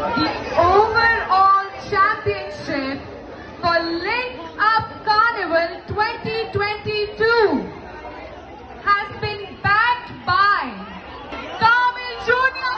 The overall championship for Linkup Carnival 2022 has been backed by Tamil Junior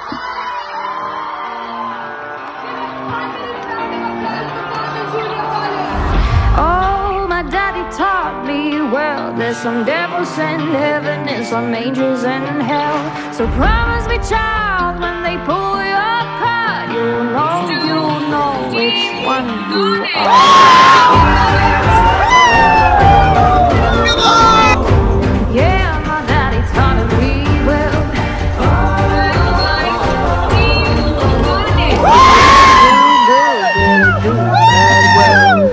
College. Oh, my daddy taught me well. There's some devils in heaven and some angels in hell. So promise me, child, when they pull your card, you'll know which one you are. Yeah, my daddy taught me well. Do bad well.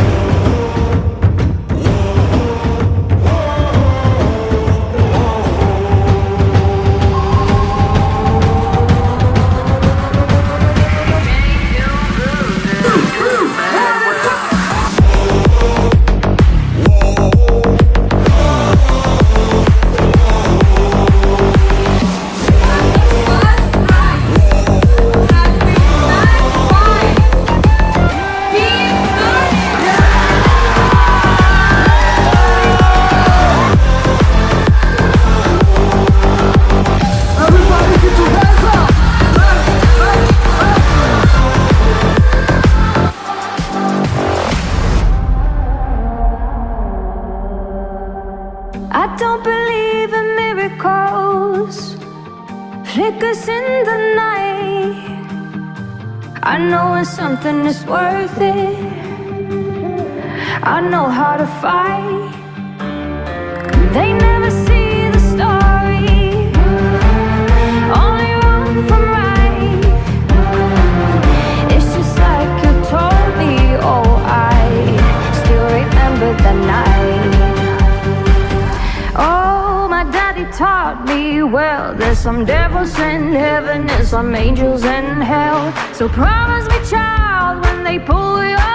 I don't believe in miracles, flickers in the night. I know when something is worth it, I know how to fight. They never see the story, only wrong from right. It's just like you told me, oh, I still remember the night. Oh, my daddy taught me well. There's some devils in heaven and some angels in hell. So promise me, child, when they pull your